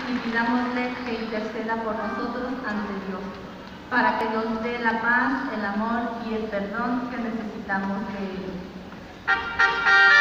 y pidámosle que interceda por nosotros ante Dios, para que nos dé la paz, el amor y el perdón que necesitamos de Él.